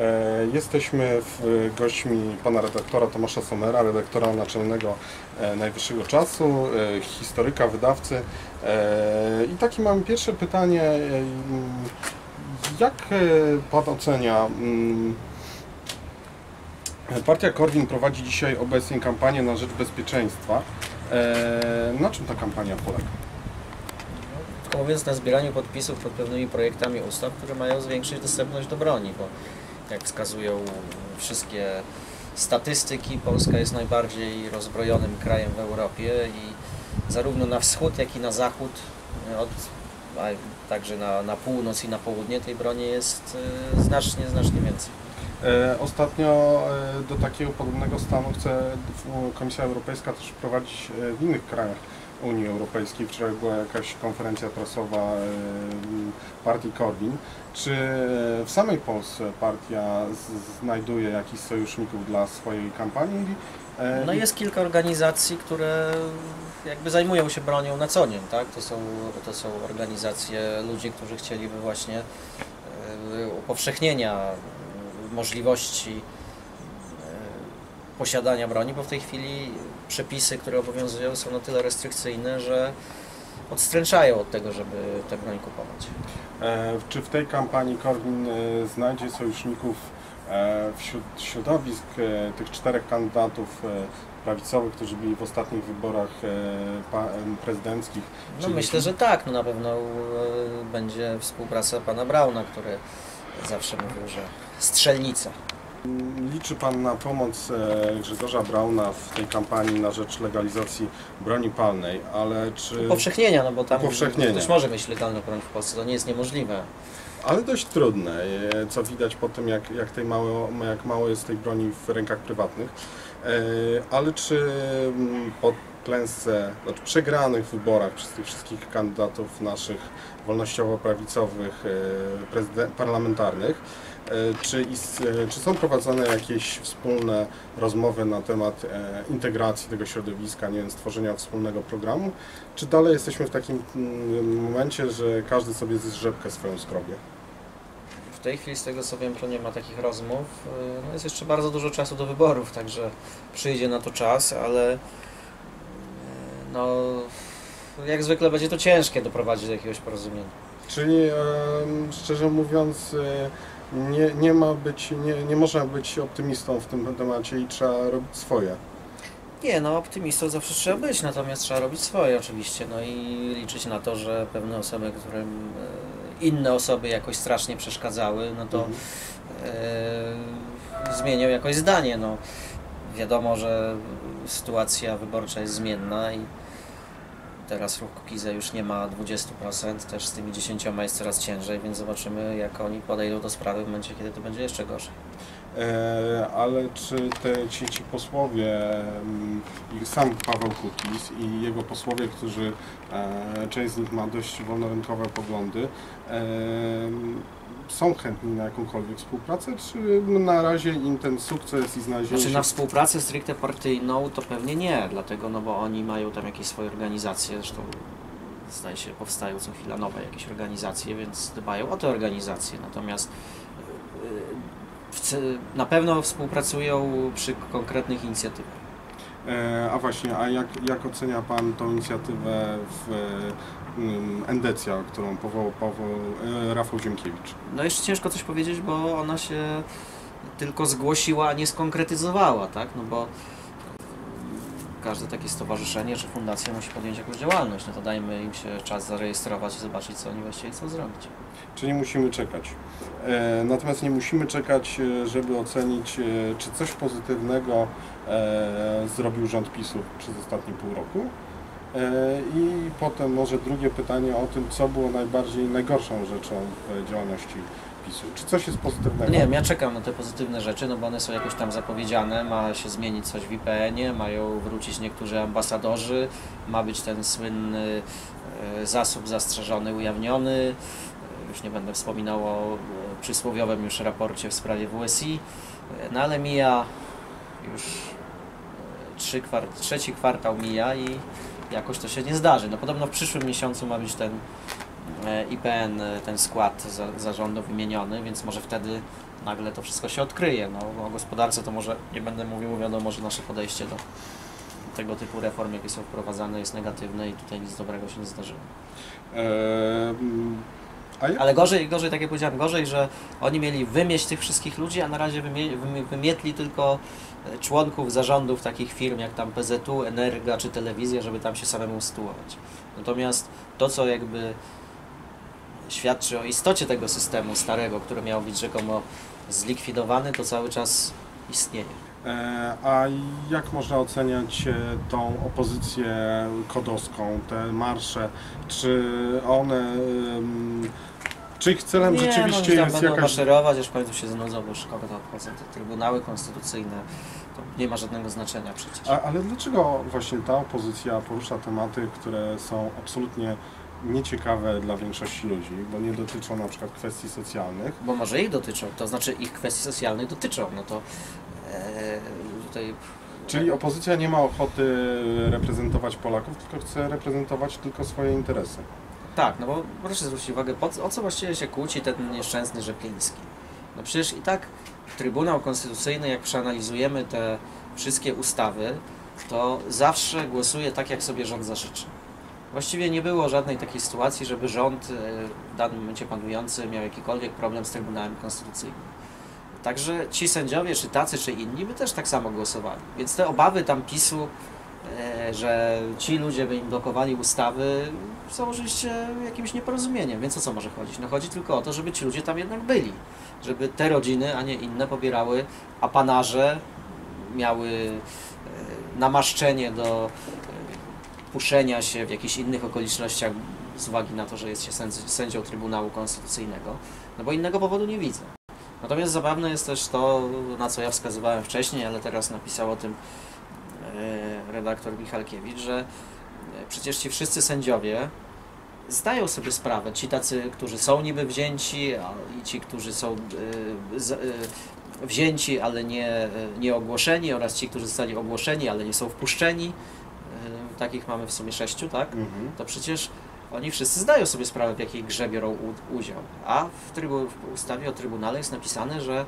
Jesteśmy gośćmi pana redaktora Tomasza Sommera, redaktora naczelnego Najwyższego Czasu, historyka, wydawcy. I takie mamy pierwsze pytanie. Jak pan ocenia, partia Korwin prowadzi dzisiaj obecnie kampanię na rzecz bezpieczeństwa. Na czym ta kampania polega? Krótko mówiąc, na zbieraniu podpisów pod pewnymi projektami ustaw, które mają zwiększyć dostępność do broni, bo jak wskazują wszystkie statystyki, Polska jest najbardziej rozbrojonym krajem w Europie i zarówno na wschód, jak i na zachód, a także na północ i na południe tej broni jest znacznie więcej. Ostatnio do takiego podobnego stanu chce Komisja Europejska też wprowadzić w innych krajach Unii Europejskiej. Wczoraj była jakaś konferencja prasowa partii Korwin. Czy w samej Polsce partia znajduje jakichś sojuszników dla swojej kampanii? No jest kilka organizacji, które jakby zajmują się bronią na co dzień, tak? To są organizacje ludzi, którzy chcieliby właśnie upowszechnienia możliwości posiadania broni, bo w tej chwili przepisy, które obowiązują, są na tyle restrykcyjne, że odstręczają od tego, żeby tę broń kupować. Czy w tej kampanii Korwin znajdzie sojuszników wśród środowisk tych czterech kandydatów prawicowych, którzy byli w ostatnich wyborach prezydenckich? No myślę, że tak. No na pewno będzie współpraca pana Brauna, który zawsze mówił, że strzelnica. Liczy pan na pomoc Grzegorza Brauna w tej kampanii na rzecz legalizacji broni palnej, ale czy... Upowszechnienia, no bo tam ktoś może mieć legalną broń w Polsce, to nie jest niemożliwe. Ale dość trudne, co widać po tym, jak mało jest tej broni w rękach prywatnych. Ale czy po klęsce, znaczy przegranych wyborach przez tych wszystkich kandydatów naszych wolnościowo-prawicowych, parlamentarnych, czy są prowadzone jakieś wspólne rozmowy na temat integracji tego środowiska, nie wiem, stworzenia wspólnego programu? Czy dalej jesteśmy w takim momencie, że każdy sobie zrzepkę swoją skrobie? W tej chwili, z tego co wiem, to nie ma takich rozmów. No jest jeszcze bardzo dużo czasu do wyborów, także przyjdzie na to czas, ale no, jak zwykle będzie to ciężkie doprowadzić do jakiegoś porozumienia. Czyli szczerze mówiąc, nie można być optymistą w tym temacie i trzeba robić swoje. Nie, no optymistą zawsze trzeba być, natomiast trzeba robić swoje oczywiście, no i liczyć na to, że pewne osoby, którym inne osoby jakoś strasznie przeszkadzały, no to zmienią jakoś zdanie. No, wiadomo, że sytuacja wyborcza jest zmienna i teraz ruch Kukiza już nie ma 20%, też z tymi 10 jest coraz ciężej, więc zobaczymy, jak oni podejdą do sprawy w momencie, kiedy to będzie jeszcze gorzej. Ale czy ci posłowie, i sam Paweł Kukiz i jego posłowie, którzy, część z nich ma dość wolnorynkowe poglądy, są chętni na jakąkolwiek współpracę, czy na razie im ten sukces i znalezienie... Znaczy na współpracę stricte partyjną to pewnie nie, dlatego, no bo oni mają tam jakieś swoje organizacje, zresztą zdaje się powstają co chwila nowe jakieś organizacje, więc dbają o te organizacje, natomiast na pewno współpracują przy konkretnych inicjatywach. A właśnie, jak ocenia pan tą inicjatywę w Endecja, którą powołał Rafał Ziemkiewicz? No jeszcze ciężko coś powiedzieć, bo ona się tylko zgłosiła, a nie skonkretyzowała, tak? No bo każde takie stowarzyszenie czy fundacja musi podjąć jakąś działalność, no to dajmy im się czas zarejestrować i zobaczyć, co oni właściwie chcą zrobić. Czyli musimy czekać. Natomiast nie musimy czekać, żeby ocenić, czy coś pozytywnego zrobił rząd PiS-u przez ostatnie pół roku. I potem może drugie pytanie o tym, co było najgorszą rzeczą w działalności PiS-u. Czy coś jest pozytywnego? Nie wiem, ja czekam na te pozytywne rzeczy, no bo one są jakoś tam zapowiedziane, ma się zmienić coś w IPN-ie, mają wrócić niektórzy ambasadorzy, ma być ten słynny zasób zastrzeżony ujawniony, już nie będę wspominał o przysłowiowym już raporcie w sprawie WSI, no ale mija już trzeci kwartał mija i jakoś to się nie zdarzy. No podobno w przyszłym miesiącu ma być ten IPN, ten skład zarządu wymieniony, więc może wtedy nagle to wszystko się odkryje. No, o gospodarce to może nie będę mówił, wiadomo, że nasze podejście do tego typu reform, jakie są wprowadzane, jest negatywne i tutaj nic dobrego się nie zdarzyło. Ale gorzej, tak jak powiedziałem, gorzej, że oni mieli wymieść tych wszystkich ludzi, a na razie wymietli tylko członków zarządów takich firm jak tam PZU, Energa czy Telewizja, żeby tam się samemu sytuować. Natomiast to, co jakby świadczy o istocie tego systemu starego, który miał być rzekomo zlikwidowany, to cały czas istnieje. A jak można oceniać tą opozycję kodowską, te marsze? Czy one, czy ich celem rzeczywiście no, jest będą jakaś... maszerować, aż w końcu się znudzą, bo już kogo to obchodzą, te trybunały konstytucyjne, to nie ma żadnego znaczenia przecież. Ale dlaczego właśnie ta opozycja porusza tematy, które są absolutnie nieciekawe dla większości ludzi, bo nie dotyczą na przykład kwestii socjalnych? Bo może ich dotyczą, to znaczy ich kwestii socjalnych dotyczą, no to tutaj... Czyli opozycja nie ma ochoty reprezentować Polaków, tylko chce reprezentować tylko swoje interesy. Tak, no bo proszę zwrócić uwagę, o co właściwie się kłóci ten nieszczęsny Rzepliński? No przecież i tak Trybunał Konstytucyjny, jak przeanalizujemy te wszystkie ustawy, to zawsze głosuje tak, jak sobie rząd zażyczy. Właściwie nie było żadnej takiej sytuacji, żeby rząd w danym momencie panujący miał jakikolwiek problem z Trybunałem Konstytucyjnym. Także ci sędziowie, czy tacy, czy inni, by też tak samo głosowali. Więc te obawy tam PiS-u, że ci ludzie by im blokowali ustawy, są oczywiście jakimś nieporozumieniem. Więc o co może chodzić? No chodzi tylko o to, żeby ci ludzie tam jednak byli. Żeby te rodziny, a nie inne, pobierały apanaże, miały namaszczenie do puszczenia się w jakichś innych okolicznościach z uwagi na to, że jest się sędzią Trybunału Konstytucyjnego. No bo innego powodu nie widzę. Natomiast zabawne jest też to, na co ja wskazywałem wcześniej, ale teraz napisał o tym redaktor Michalkiewicz, że przecież ci wszyscy sędziowie zdają sobie sprawę, ci tacy, którzy są niby wzięci, i ci, którzy są wzięci, ale nie ogłoszeni, oraz ci, którzy zostali ogłoszeni, ale nie są wpuszczeni. Takich mamy w sumie 6, tak? To przecież oni wszyscy zdają sobie sprawę, w jakiej grze biorą udział. A w ustawie o Trybunale jest napisane, że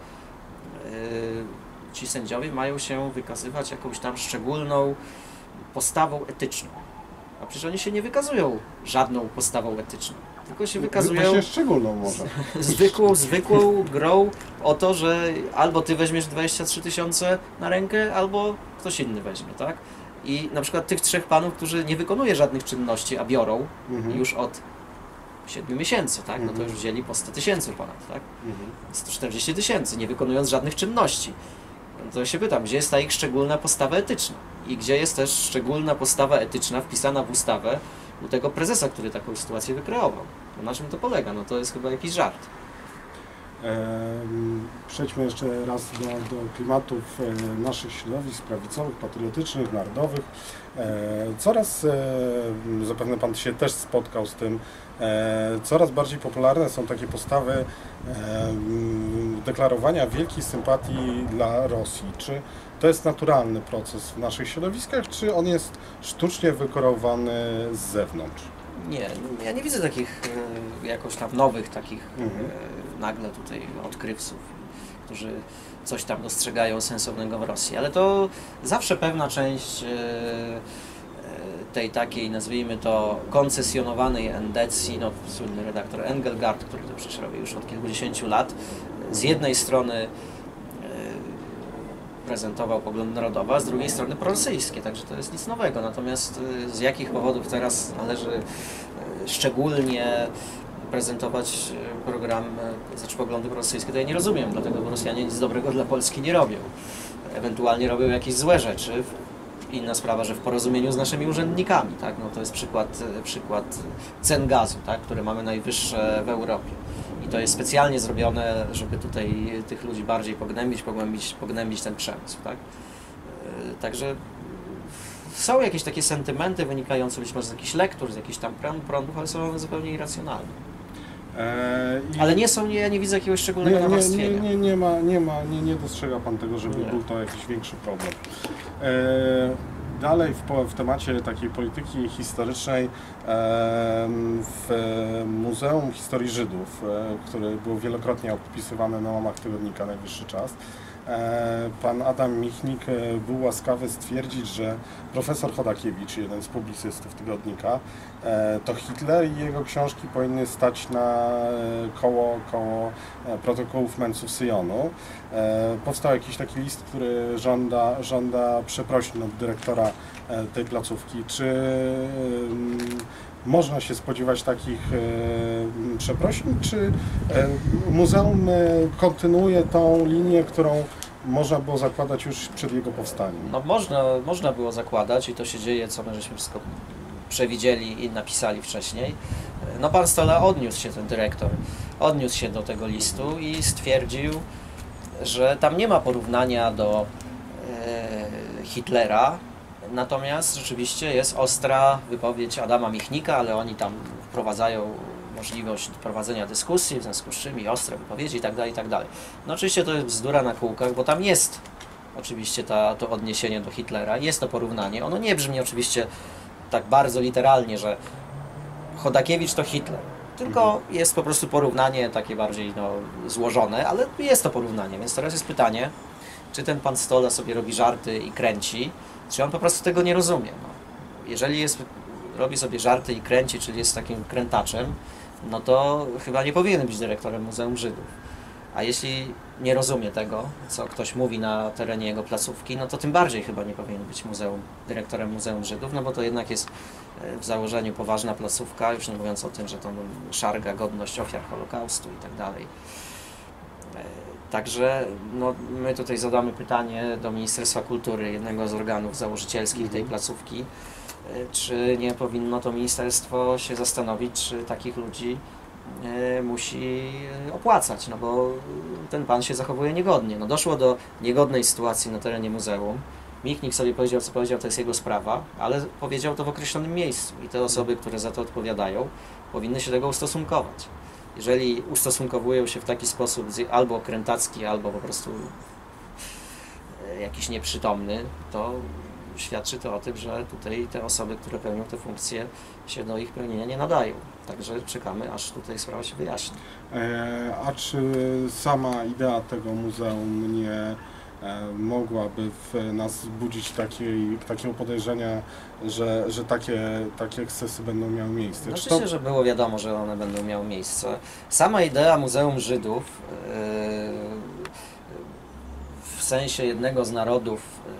ci sędziowie mają się wykazywać jakąś tam szczególną postawą etyczną. A przecież oni się nie wykazują żadną postawą etyczną, tylko się wykazują Właśnie szczególną może. zwykłą grą o to, że albo ty weźmiesz 23 000 na rękę, albo ktoś inny weźmie, tak? I na przykład tych 3 panów, którzy nie wykonuje żadnych czynności, a biorą już od 7 miesięcy, tak? No to już wzięli po 100 000 ponad, tak? 140 000, nie wykonując żadnych czynności. No to się pytam, gdzie jest ta ich szczególna postawa etyczna? I gdzie jest też szczególna postawa etyczna wpisana w ustawę u tego prezesa, który taką sytuację wykreował? No na czym to polega? No to jest chyba jakiś żart. Przejdźmy jeszcze raz do klimatów naszych środowisk prawicowych, patriotycznych, narodowych. Coraz, zapewne Pan się też spotkał z tym, coraz bardziej popularne są takie postawy deklarowania wielkiej sympatii dla Rosji. Czy to jest naturalny proces w naszych środowiskach, czy on jest sztucznie wykreowany z zewnątrz? Nie, ja nie widzę takich jakoś tam nowych takich nagle tutaj odkrywców, którzy coś tam dostrzegają sensownego w Rosji, ale to zawsze pewna część tej takiej, nazwijmy to, koncesjonowanej endecji, no słynny redaktor Engelgard, który to przecież robi już od kilkudziesięciu lat, z jednej strony prezentował poglądy narodowe, a z drugiej strony prorosyjskie, także to jest nic nowego. Natomiast z jakich powodów teraz należy szczególnie prezentować program, znaczy poglądy prorosyjskie, to ja nie rozumiem, dlatego że Rosjanie nic dobrego dla Polski nie robią. Ewentualnie robią jakieś złe rzeczy. Inna sprawa, że w porozumieniu z naszymi urzędnikami, tak? No to jest przykład cen gazu, tak? Które mamy najwyższe w Europie. I to jest specjalnie zrobione, żeby tutaj tych ludzi bardziej pognębić ten przemysł, tak? Także są jakieś takie sentymenty wynikające być może z jakichś lektur, z jakichś tam prądów, ale są one zupełnie irracjonalne. Ale nie są, ja nie widzę jakiegoś szczególnego nawarstwienia. Nie dostrzega Pan tego, żeby był to jakiś większy problem. Dalej w temacie takiej polityki historycznej w Muzeum Historii Żydów, które było wielokrotnie opisywane na łamach tygodnika Najwyższy Czas. Pan Adam Michnik był łaskawy stwierdzić, że profesor Chodakiewicz, jeden z publicystów tygodnika, to Hitler i jego książki powinny stać na koło protokołów Męców Syjonu. Powstał jakiś taki list, który żąda przeprosin od dyrektora tej placówki. Czy można się spodziewać takich przeprosin, czy muzeum kontynuuje tą linię, którą można było zakładać już przed jego powstaniem? No można było zakładać i to się dzieje, co my żeśmy wszystko przewidzieli i napisali wcześniej. No pan Stola odniósł się, ten dyrektor, odniósł się do tego listu i stwierdził, że tam nie ma porównania do Hitlera, natomiast rzeczywiście jest ostra wypowiedź Adama Michnika, ale oni tam wprowadzają możliwość prowadzenia dyskusji, w związku z czym i ostre wypowiedzi itd., itd. No oczywiście to jest bzdura na kółkach, bo tam jest oczywiście to odniesienie do Hitlera, jest to porównanie. Ono nie brzmi oczywiście tak bardzo literalnie, że Chodakiewicz to Hitler, tylko jest po prostu porównanie takie bardziej złożone, ale jest to porównanie, więc teraz jest pytanie, czy ten pan Stola sobie robi żarty i kręci, czy on po prostu tego nie rozumie. No, jeżeli robi sobie żarty i kręci, czyli jest takim krętaczem, no to chyba nie powinien być dyrektorem Muzeum Żydów. A jeśli nie rozumie tego, co ktoś mówi na terenie jego placówki, no to tym bardziej chyba nie powinien być dyrektorem Muzeum Żydów, no bo to jednak jest w założeniu poważna placówka, już nie mówiąc o tym, że to szarga godność ofiar Holokaustu i tak dalej. Także no, my tutaj zadamy pytanie do Ministerstwa Kultury, jednego z organów założycielskich tej placówki, czy nie powinno to ministerstwo się zastanowić, czy takich ludzi musi opłacać, no bo ten pan się zachowuje niegodnie. No doszło do niegodnej sytuacji na terenie muzeum. Michnik sobie powiedział, co powiedział, to jest jego sprawa, ale powiedział to w określonym miejscu i te osoby, które za to odpowiadają, powinny się do tego ustosunkować. Jeżeli ustosunkowują się w taki sposób albo krętacki, albo po prostu jakiś nieprzytomny, to świadczy to o tym, że tutaj te osoby, które pełnią te funkcje, się do ich pełnienia nie nadają. Także czekamy, aż tutaj sprawa się wyjaśni. A czy sama idea tego muzeum nie mogłaby w nas budzić takiego podejrzenia, że takie ekscesy będą miały miejsce? No, oczywiście, że było wiadomo, że one będą miały miejsce. Sama idea Muzeum Żydów w sensie jednego z narodów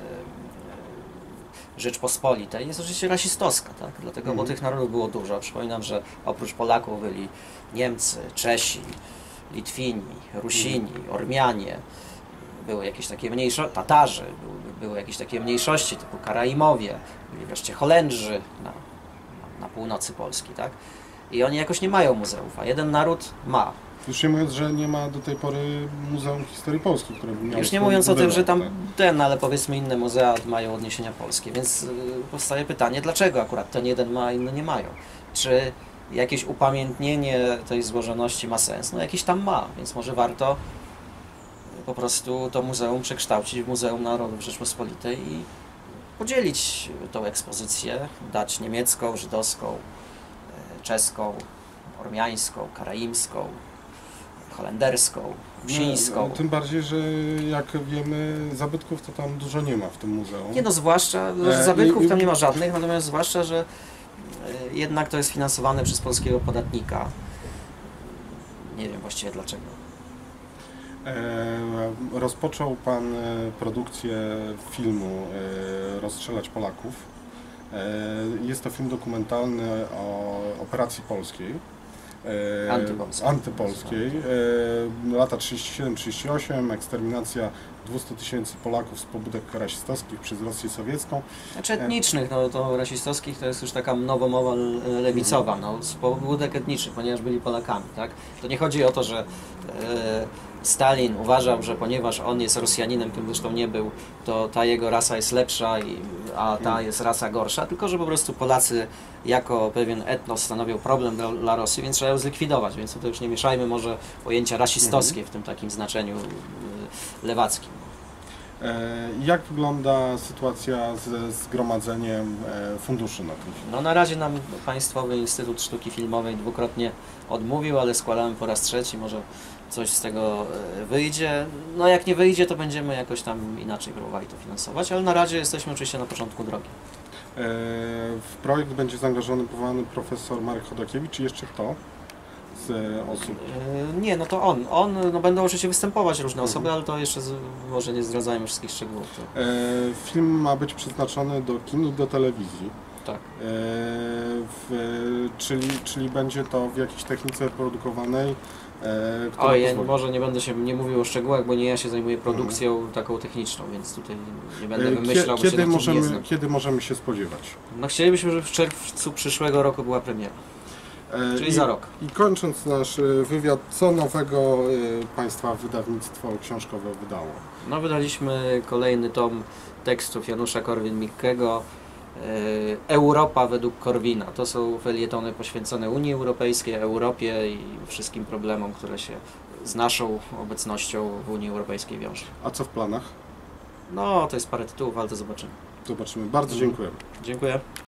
Rzeczpospolitej jest oczywiście rasistowska, tak? Dlatego, bo tych narodów było dużo. Przypominam, że oprócz Polaków byli Niemcy, Czesi, Litwini, Rusini, Ormianie, były jakieś takie mniejszości, Tatarzy, były jakieś takie mniejszości typu Karaimowie, byli wreszcie Holendrzy na północy Polski, tak? I oni jakoś nie mają muzeów, a jeden naród ma. Już nie mówiąc, że nie ma do tej pory Muzeum Historii Polskiej, które by miało... Już nie mówiąc o tym, że tam ale powiedzmy inne muzea mają odniesienia polskie, więc powstaje pytanie, dlaczego akurat ten jeden ma, a inne nie mają? Czy jakieś upamiętnienie tej złożoności ma sens? No jakiś tam ma, więc może warto po prostu to muzeum przekształcić w Muzeum Narodów Rzeczpospolitej i podzielić tą ekspozycję, dać niemiecką, żydowską, czeską, ormiańską, karaimską, holenderską, wsińską. No, tym bardziej, że jak wiemy, zabytków to tam dużo nie ma w tym muzeum. Nie no, zwłaszcza, że zabytków tam nie ma żadnych, natomiast zwłaszcza, że jednak to jest finansowane przez polskiego podatnika. Nie wiem właściwie dlaczego. Rozpoczął Pan produkcję filmu Rozstrzelać Polaków. Jest to film dokumentalny o operacji polskiej. Antypolskiej. Lata 37-38, eksterminacja 200 000 Polaków z pobudek rasistowskich przez Rosję sowiecką. Znaczy etnicznych, no to rasistowskich to jest już taka nowomowa lewicowa, no, z pobudek etnicznych, ponieważ byli Polakami, tak? To nie chodzi o to, że Stalin uważał, że ponieważ on jest Rosjaninem, tym zresztą nie był, to ta jego rasa jest lepsza, a ta jest rasa gorsza, tylko że po prostu Polacy jako pewien etnos stanowią problem dla Rosji, więc trzeba ją zlikwidować, więc tutaj już nie mieszajmy może pojęcia rasistowskie w tym takim znaczeniu lewackim. Jak wygląda sytuacja ze zgromadzeniem funduszy na ten film? No na razie nam Państwowy Instytut Sztuki Filmowej dwukrotnie odmówił, ale składamy po raz trzeci, może coś z tego wyjdzie. No jak nie wyjdzie, to będziemy jakoś tam inaczej próbowali to finansować, ale na razie jesteśmy oczywiście na początku drogi. W projekt będzie zaangażowany profesor Marek Chodakiewicz, czy jeszcze kto z osób? Nie, no to on, no będą oczywiście występować różne osoby, ale to jeszcze może nie zdradzajmy wszystkich szczegółów. To... Film ma być przeznaczony do kin i do telewizji. Tak. Czyli będzie to w jakiejś technice produkowanej. Oj, może nie będę nie mówił o szczegółach, bo nie ja się zajmuję produkcją taką techniczną, więc tutaj nie będę wymyślał, bo się nad tym nie znam. Kiedy możemy się spodziewać? No chcielibyśmy, żeby w czerwcu przyszłego roku była premiera. Czyli za rok. I kończąc nasz wywiad, co nowego Państwa wydawnictwo książkowe wydało? No wydaliśmy kolejny tom tekstów Janusza Korwin-Mikkego, Europa według Korwina. To są felietony poświęcone Unii Europejskiej, Europie i wszystkim problemom, które się z naszą obecnością w Unii Europejskiej wiążą. A co w planach? No to jest parę tytułów, ale to zobaczymy. Zobaczymy. Bardzo dziękujemy. Dziękuję.